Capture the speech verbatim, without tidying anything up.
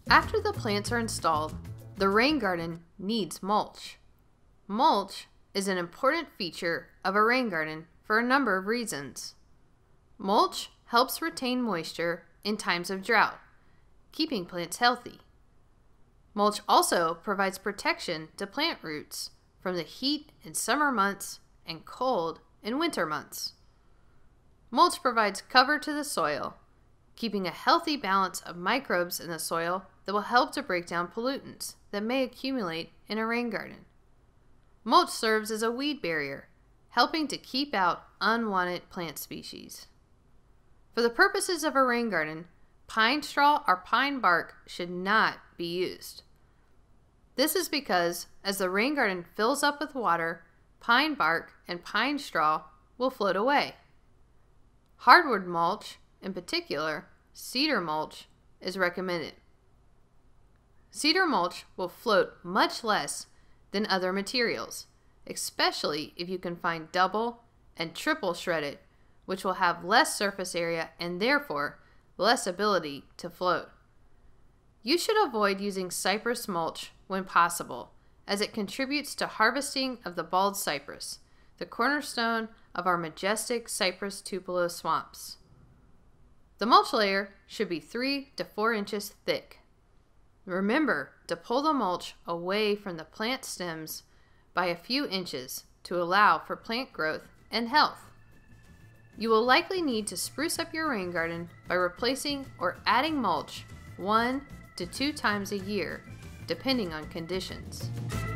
After the plants are installed, the rain garden needs mulch. Mulch is an important feature of a rain garden for a number of reasons. Mulch helps retain moisture in times of drought, keeping plants healthy. Mulch also provides protection to plant roots from the heat in summer months and cold in winter months. Mulch provides cover to the soil, keeping a healthy balance of microbes in the soil that will help to break down pollutants that may accumulate in a rain garden. Mulch serves as a weed barrier, helping to keep out unwanted plant species. For the purposes of a rain garden, pine straw or pine bark should not be used. This is because as the rain garden fills up with water, pine bark and pine straw will float away. Hardwood mulch, in particular, cedar mulch, is recommended. Cedar mulch will float much less than other materials, especially if you can find double and triple shredded, which will have less surface area and therefore less ability to float. You should avoid using cypress mulch when possible, as it contributes to harvesting of the bald cypress, the cornerstone of our majestic cypress tupelo swamps. The mulch layer should be three to four inches thick. Remember to pull the mulch away from the plant stems by a few inches to allow for plant growth and health. You will likely need to spruce up your rain garden by replacing or adding mulch one to two times a year, depending on conditions.